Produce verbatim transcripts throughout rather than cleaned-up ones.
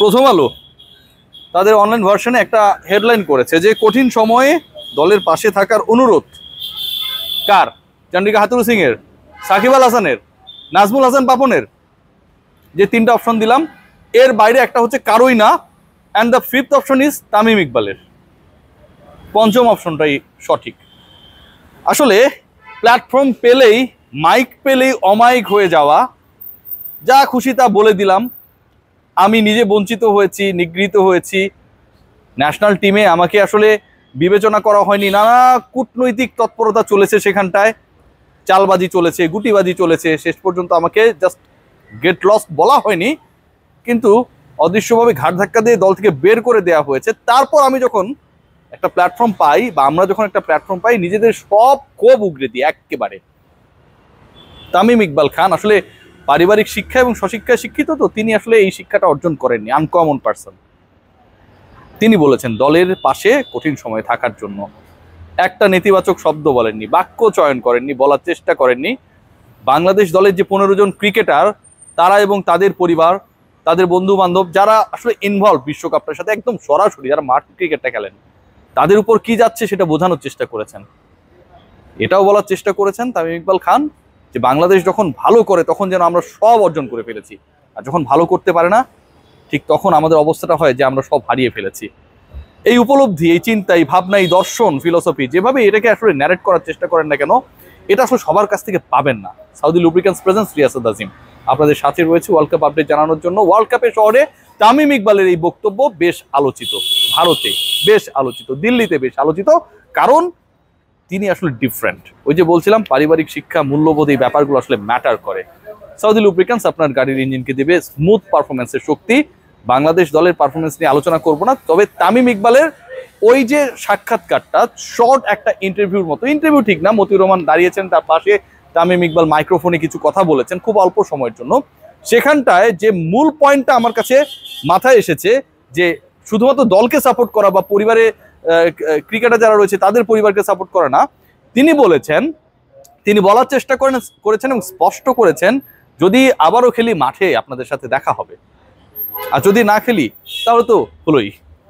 প্রথম আলো তাদের অনলাইন ভার্সনে একটা হেডলাইন করেছে যে কঠিন সময়ে দলের পাশে থাকার অনুরোধ কার? চন্দ্রিকা হাতুরু সিং এর, সাকিব আল হাসানের, নাজমুল হাসান পাপনের। যে তিনটা অপশন দিলাম এর বাইরে একটা হচ্ছে কারোই না, and the fifth option is Tamim ইকবালের। পঞ্চম অপশনটাই সঠিক। আসলে প্ল্যাটফর্ম পেলেই, মাইক পেলেই অমাইক হয়ে যাওয়া, যা খুশি তা বলে দিলাম। আমি নিজে বঞ্চিত হয়েছি, নিগৃহীত হয়েছি। ন্যাশনাল টিমে আমাকে আসলে বিবেচনা করা হয়নি, নানা কূটনৈতিক তৎপরতা চলেছে, সেখানটায় চালবাজি চলেছে, গুটিবাজি চলেছে। শেষ পর্যন্ত আমাকে জাস্ট গেট লস্ট বলা হয়নি, কিন্তু অদৃশ্যভাবে ঘাট ধাক্কা দিয়ে দল থেকে বের করে দেওয়া হয়েছে। তারপর আমি যখন একটা প্ল্যাটফর্ম পাই, বা আমরা যখন একটা প্ল্যাটফর্ম পাই, নিজেদের সব ক্ষোভ উগড়ে দিই একেবারে। তামিম ইকবাল খান আসলে পারিবারিক শিক্ষা এবং স্বশিক্ষায় শিক্ষিত, তো তিনি আসলে এই শিক্ষাটা অর্জন করেননি। Uncommon person. তিনি বলেছেন দলের পাশে কঠিন সময় থাকার জন্য। একটা নেতিবাচক শব্দ বলেননি, বাক্য চয়ন করেননি, বলার চেষ্টা করেননি। বাংলাদেশ দলের যে পনেরো জন ক্রিকেটার, তারা এবং তাদের পরিবার, তাদের বন্ধু বান্ধব যারা আসলে ইনভলভ বিশ্বকাপটার সাথে একদম সরাসরি, যারা মাঠ ক্রিকেটটা খেলেন, তাদের উপর কি যাচ্ছে সেটা বোঝানোর চেষ্টা করেছেন। এটাও বলার চেষ্টা করেছেন তামিম ইকবাল খান যে বাংলাদেশ যখন ভালো করে তখন যেন আমরা সব অর্জন করে ফেলেছি, আর যখন ভালো করতে পারে না ঠিক তখন আমাদের অবস্থাটা হয় যে আমরা সব হারিয়ে ফেলেছি। এই উপলব্ধি, এই চিন্তা, এই ভাবনা, এই দর্শন, ফিলসফি, যেভাবে এটাকে আসলে ন্যারেট করার চেষ্টা করেন না কেন, এটা আসলে সবার কাছ থেকে পাবেন না। Saudi lubricants presence, Riasat Azim আপনাদের সাথে রয়েছে ওয়ার্ল্ড কাপ আপডেট জানানোর জন্য। ওয়ার্ল্ড কাপের শহরে তামিম ইকবালের এই বক্তব্য বেশ আলোচিত, ভারতে বেশ আলোচিত, দিল্লিতে বেশ আলোচিত, কারণ তিনি আসলে ডিফারেন্ট। ওই যে বলছিলাম পারিবারিক শিক্ষা, মূল্যবোধ, এই ব্যাপারগুলো আসলে ম্যাটার করে। সাউদি লুব্রিক্যান্টস আপনার গাড়ির ইঞ্জিনকে দেবে স্মুথ পারফরমেন্সের শক্তি। বাংলাদেশ দলের পারফরমেন্স নিয়ে আলোচনা করব না, তবে তামিম ইকবালের ওই যে সাক্ষাৎকারটা, শর্ট একটা ইন্টারভিউর মতো, ইন্টারভিউ ঠিক না, মতিউর রহমান দাঁড়িয়েছেন তার পাশে, তামিম ইকবাল মাইক্রোফোনে কিছু কথা বলেছেন খুব অল্প সময়ের জন্য। সেখানটায় যে মূল পয়েন্টটা আমার কাছে মাথায় এসেছে, যে শুধুমাত্র দলকে সাপোর্ট করা বা পরিবারে ক্রিকেটার যারা রয়েছে তাদের পরিবারকে সাপোর্ট করা না, তিনি বলেছেন, তিনি বলার চেষ্টা করেন করেছেন এবং স্পষ্ট করেছেন, যদি আবারও খেলি মাঠে আপনাদের সাথে দেখা হবে, আর যদি না খেলি তাহলে তো হলোই।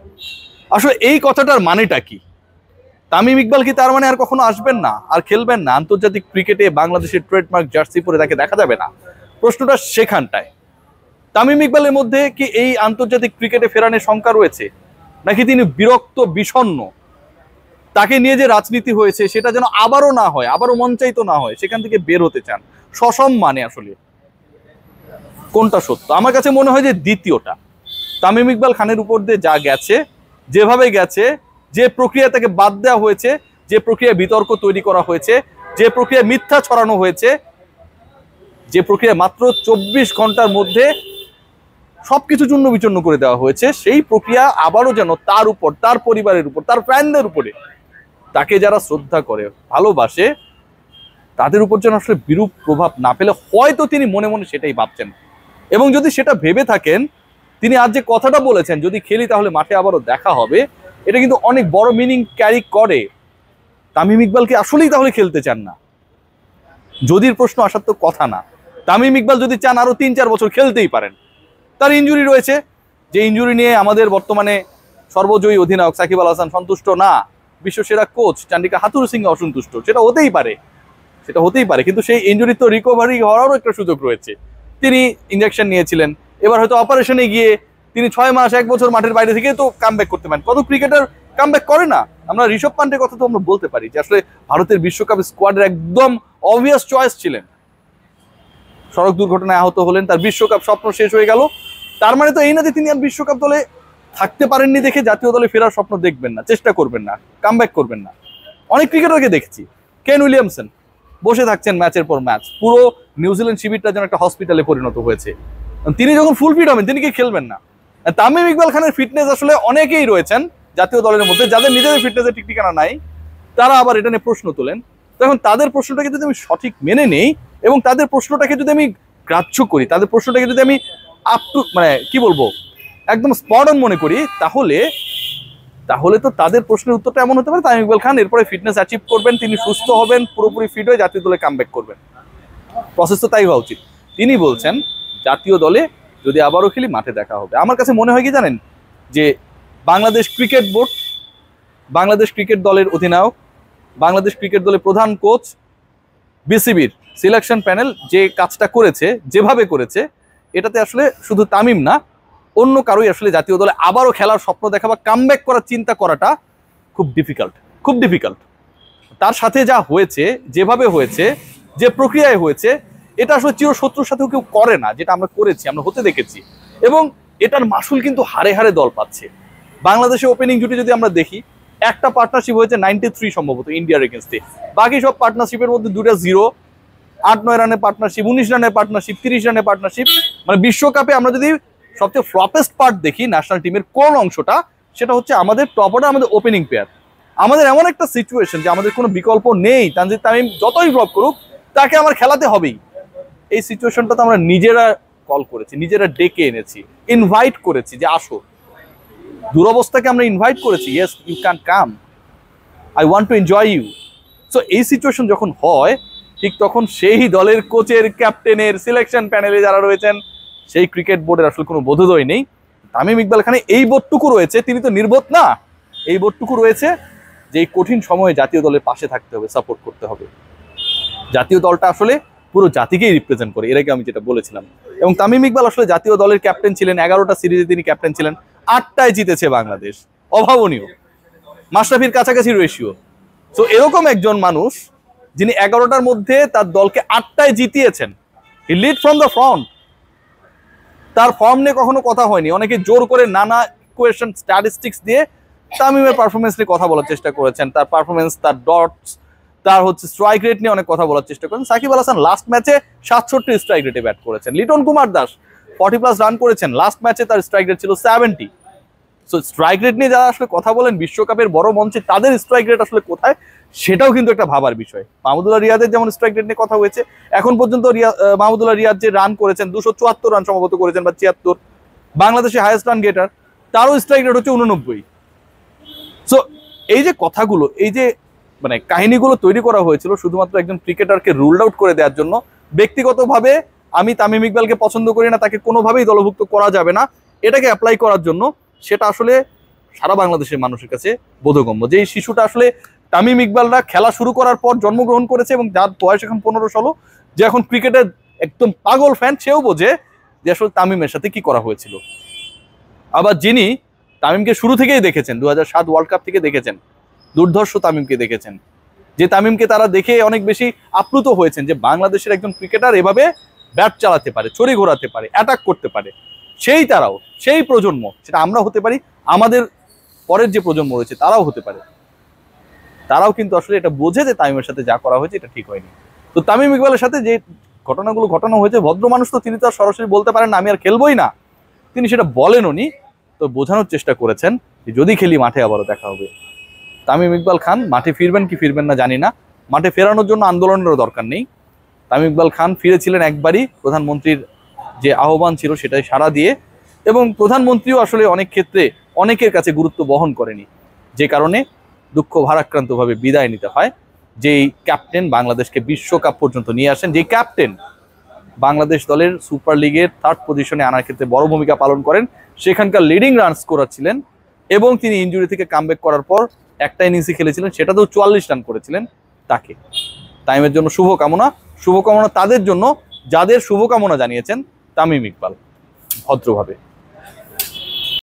আসলে এই কথাটার মানেটা কি? তামিম ইকবাল কি তার মানে আর কখনো আসবেন না, আর খেলবেন না? আন্তর্জাতিক ক্রিকেটে বাংলাদেশের ট্রেডমার্ক জার্সি পরে তাকে দেখা যাবে না? প্রশ্নটা সেখানটায়। তামিম ইকবালের মধ্যে কি এই আন্তর্জাতিক ক্রিকেটে ফেরানোর শঙ্কা রয়েছে, নাকি তিনি বিরক্ত, বিষণ্ণ, তাকে নিয়ে যে রাজনীতি হয়েছে সেটা যেন আবারও না হয়, আবারও মঞ্চায়িত না হয়, সেখান থেকে বের হতে চান সসম্মানে? আসলে কোনটা সত্য? আমার কাছে মনে হয় যে দ্বিতীয়টা। তামিম ইকবাল খানের উপর দিয়ে যা গেছে, যেভাবে গেছে, যে প্রক্রিয়া তাকে বাদ দেওয়া হয়েছে, যে প্রক্রিয়া বিতর্ক তৈরি করা হয়েছে, যে প্রক্রিয়া মিথ্যা ছড়ানো হয়েছে, যে প্রক্রিয়া মাত্র চব্বিশ ঘন্টার মধ্যে সবকিছু চূর্ণ বিচূর্ণ করে দেওয়া হয়েছে, সেই প্রক্রিয়া আবারও যেন তার উপর, তার পরিবারের উপর, তার ফ্যানদের উপরে, তাকে যারা শ্রদ্ধা করে, ভালোবাসে, তাদের উপর যেন আসলে বিরূপ প্রভাব না ফেলে, হয়তো তিনি মনে মনে সেটাই ভাবছেন। এবং যদি সেটা ভেবে থাকেন, তিনি আজ যে কথাটা বলেছেন, যদি খেলি তাহলে মাঠে আবারও দেখা হবে, এটা কিন্তু অনেক বড় মিনিং ক্যারি করে। তামিম ইকবাল কি আসলেই তাহলে খেলতে চান না? যদির প্রশ্ন আসার তো কথা না। তামিম ইকবাল যদি চান আরো তিন চার বছর খেলতেই পারেন। তার ইনজুরি রয়েছে, যে ইনজুরি নিয়ে আমাদের বর্তমানে সর্বজয়ী অধিনায়ক সাকিব আল হাসান সন্তুষ্ট না, বিশ্বসেরা কোচ চন্দ্রিকা হাতুরু সিং অসন্তুষ্ট, সেটা হতেই পারে, সেটা হতেই পারে কিন্তু সেই ইনজুরি তো রিকভারি হওয়ারও একটা সুযোগ রয়েছে। তিনি ইনজেকশন নিয়েছিলেন, এবার হয়তো অপারেশনে গিয়ে তিনি ছয় মাস এক বছর মাঠের বাইরে থেকে তো কামব্যাক করতে পারেন। কত ক্রিকেটার কামব্যাক করে না? আমরা ঋষভ পান্ডের কথা তো আমরা বলতে পারি, যে আসলে ভারতের বিশ্বকাপ স্কোয়াডের একদম অবভিয়াস চয়েস ছিলেন। সড়ক দুর্ঘটনায় আহত হলেন, তার বিশ্বকাপ স্বপ্ন শেষ হয়ে গেল। তার মানে তো এই না যে তিনি আর বিশ্বকাপ দলে থাকতে পারেননি দেখে জাতীয় দলে ফেরার স্বপ্ন দেখবেন না, চেষ্টা করবেন না, কামব্যাক করবেন না। অনেক ক্রিকেটারকে দেখেছি, কেন উইলিয়ামসন বসে থাকছেন ম্যাচের পর ম্যাচ, পুরো নিউজিল্যান্ড শিবিরটা যেন একটা হসপিটালে পরিণত হয়েছে। তিনি যখন ফুল ফিট হবেন তিনি কি খেলবেন না? তামিম ইকবাল খানের ফিটনেস আসলে অনেকেই রয়েছেন জাতীয় দলের মধ্যে, যাদের নিজেদের ফিটনেসের ঠিক ঠিকানা নাই, তারা আবার এটা নিয়ে প্রশ্ন তোলেন। তখন তাদের প্রশ্নটাকে যদি আমি সঠিক মেনে নেই এবং তাদের প্রশ্নটাকে যদি আমি গ্রাহ্য করি, তাদের প্রশ্নটাকে যদি আমি আপ টু মানে কি বলবো একদম স্পট অন মনে করি, তাহলে তাহলে তো তাদের প্রশ্নের উত্তরটা এমন হতে পারে তামিম ইকবাল খান এরপরে ফিটনেস অ্যাচিভ করবেন, তিনি সুস্থ হবেন, পুরোপুরি ফিট হয়ে জাতীয় দলে কামব্যাক করবেন। প্রসেস তো তাই হওয়া উচিত। তিনি বলছেন জাতীয় দলে যদি আবারও খেলি মাঠে দেখা হবে। আমার কাছে মনে হয় কি জানেন, যে Bangladesh cricket board, Bangladesh cricket দলের অধিনায়ক, বাংলাদেশ ক্রিকেট দলের প্রধান কোচ, বিসিবির সিলেকশন প্যানেল যে কাজটা করেছে, যেভাবে করেছে, এটাতে আসলে শুধু তামিম না, অন্য কারোই আসলে জাতীয় দলে আবারও খেলার স্বপ্ন দেখা বা কামব্যাক করার চিন্তা করাটা খুব ডিফিকাল্ট, খুব ডিফিকাল্ট। তার সাথে যা হয়েছে, যেভাবে হয়েছে, যে প্রক্রিয়ায় হয়েছে, এটা আসলে চিরশত্রুর সাথেও কেউ করে না, যেটা আমরা করেছি, আমরা হতে দেখেছি। এবং এটার মাসুল কিন্তু হারে হারে দল পাচ্ছে। বাংলাদেশে ওপেনিং জুটি যদি আমরা দেখি, একটা পার্টনারশিপ হয়েছে নাইনটি থ্রি সম্ভবত ইন্ডিয়ার এগেনস্টে, বাকি সব পার্টনারশিপের মধ্যে দুটা জিরো, আট নয় রানের পার্টনারশিপ, উনিশ রানের পার্টনারশিপ, তিরিশ রানের পার্টনারশিপ। মানে বিশ্বকাপে আমরা যদি সবচেয়ে ফ্লপেস্ট পার্ট দেখি ন্যাশনাল টিমের কোন অংশটা, সেটা হচ্ছে আমাদের টপ অর্ডার, আমাদের ওপেনিং প্লেয়ার। আমাদের এমন একটা সিচুয়েশন যে আমাদের কোনো বিকল্প নেই, তানজিদ তামিম যতই ফ্লপ করুক তাকে আমার খেলাতে হবেই। এই সিচুয়েশনটা তো আমরা নিজেরা কল করেছি, নিজেরা ডেকে এনেছি, ইনভাইট করেছি যে আসো। দুরবস্থাকে আমরা ইনভাইট করেছি, yes you can come, I want to enjoy you. So এই সিচুয়েশন যখন হয়, ঠিক তখন সেই দলের কোচের, ক্যাপ্টেনের, সিলেকশন প্যানেলে যারা রয়েছেন, সেই ক্রিকেট বোর্ডের আসলে কোনো বোধোদয় নেই। তামিম ইকবাল খানে এই বোধটুকু রয়েছে, তিনি তো নির্বোধ না, এই বোধটুকু রয়েছে যে এই কঠিন সময়ে জাতীয় দলের পাশে থাকতে হবে, সাপোর্ট করতে হবে। জাতীয় দলটা আসলে পুরো জাতিকেই রিপ্রেজেন্ট করে, এর আগে আমি যেটা বলেছিলাম। এবং তামিম ইকবাল আসলে জাতীয় দলের ক্যাপ্টেন ছিলেন, এগারোটা সিরিজে তিনি ক্যাপ্টেন ছিলেন, আটটায় জিতেছে বাংলাদেশ, অভাবনীয়, মাশরাফির কাছাকাছি রেশিও। সো এরকম একজন মানুষ যিনি এগারোটার মধ্যে তার দলকে আটটায় জিতিয়েছেন, he lead from the front, তার ফর্ম নিয়ে কখনো কথা হয়নি। অনেকে জোর করে নানা ইকুয়েশন, স্ট্যাটিস্টিক্স দিয়ে তামিমের পারফরমেন্স নিয়ে কথা বলার চেষ্টা করেছেন, তার পারফরমেন্স, তার ডটস, তার হচ্ছে স্ট্রাইক রেট নিয়ে অনেক কথা বলার চেষ্টা করেছেন। সাকিব আল হাসান লাস্ট ম্যাচে সাতষট্টি স্ট্রাইক রেটে ব্যাট করেছেন। Liton Kumar Das forty plus run করেছেন, লাস্ট ম্যাচে তার স্ট্রাইক রেট ছিল সেভেন্টি। সো স্ট্রাইক রেট নিয়ে যারা আসলে কথা বলেন বিশ্বকাপের বড় মঞ্চে, তাদের স্ট্রাইক রেট আসলে কোথায়, সেটাও কিন্তু একটা ভাবার বিষয়। মাহমুদুল্লাহ রিয়াদের যেমন স্ট্রাইক রেট নিয়ে কথা হয়েছে, এখন পর্যন্ত মাহমুদুল্লাহ রিয়াদ যে রান করেছেন, দুশো চুয়াত্তর রান সম্ভবত করেছেন বা ছিয়াত্তর, বাংলাদেশের হাইয়েস্ট রান গেটার, তারও স্ট্রাইক রেট হচ্ছে উননব্বই। সো এই যে কথাগুলো, এই যে মানে কাহিনীগুলো তৈরি করা হয়েছিল শুধুমাত্র একজন ক্রিকেটারকে রুলড আউট করে দেওয়ার জন্য। ব্যক্তিগতভাবে আমি তামিম ইকবালকে পছন্দ করি না, তাকে কোনোভাবেই দলভুক্ত করা যাবে না, এটাকে অ্যাপ্লাই করার জন্য, সেটা আসলে সারা বাংলাদেশের মানুষের কাছে বোধগম্য। যে এই শিশুটা আসলে তামিম ইকবালরা খেলা শুরু করার পর জন্মগ্রহণ করেছে এবং যার বয়স এখন পনেরো ষোলো, যে এখন ক্রিকেটের একদম পাগল ফ্যান, সেও বোঝে যে আসলে তামিমের সাথে কি করা হয়েছিল। আবার যিনি তামিমকে শুরু থেকেই দেখেছেন, দু হাজার সাত ওয়ার্ল্ড কাপ থেকে দেখেছেন, দুর্ধর্ষ তামিমকে দেখেছেন, যে তামিমকে তারা দেখে অনেক বেশি আপ্লুত হয়েছেন যে বাংলাদেশের একজন ক্রিকেটার এভাবে ব্যাট চালাতে পারে, ছড়ি ঘোরাতে পারে, অ্যাটাক করতে পারে। সেই তারাও, সেই প্রজন্ম, সেটা আমরা হতে পারি, আমাদের পরের যে প্রজন্ম রয়েছে তারাও হতে পারে, তারাও কিন্তু আসলে এটা বোঝে যে তামিমের সাথে যা করা হয়েছে এটা ঠিক হয়নি। তো তামিম ইকবালের সাথে যে ঘটনাগুলো ঘটানো হয়েছে, ভদ্র মানুষ তো তিনি তো আর সরাসরি বলতে পারেন না আমি আর খেলবোই না, তিনি সেটা বলেন উনি, তো বোঝানোর চেষ্টা করেছেন যে যদি খেলি মাঠে আবারও দেখা হবে। তামিম ইকবাল খান মাঠে ফিরবেন কি ফিরবেন না জানি না, মাঠে ফেরানোর জন্য আন্দোলনেরও দরকার নেই। তামিম ইকবাল খান ফিরেছিলেন একবারই, প্রধানমন্ত্রীর যে আহ্বান ছিল সেটাই সাড়া দিয়ে, এবং প্রধানমন্ত্রীও আসলে অনেক ক্ষেত্রে অনেকের কাছে গুরুত্ব বহন করেনি, যে কারণে দুঃখ ভারাক্রান্তভাবে বিদায় নিতে হয়। যেই ক্যাপ্টেন বাংলাদেশকে বিশ্বকাপ পর্যন্ত নিয়ে আসেন, যে ক্যাপ্টেন বাংলাদেশ দলের সুপার লিগের থার্ড পজিশনে আনার ক্ষেত্রে বড় ভূমিকা পালন করেন, সেখানকার লিডিং রান স্কোরার ছিলেন, এবং তিনি ইনজুরি থেকে কামব্যাক করার পর একটা ইনিংসই খেলেছিলেন, সেটাতেও চুয়াল্লিশ রান করেছিলেন। তাকে তামিমের জন্য শুভকামনা, শুভকামনা তাদের জন্য যাদের শুভকামনা জানিয়েছেন তামিম ইকবাল ভদ্রভাবে।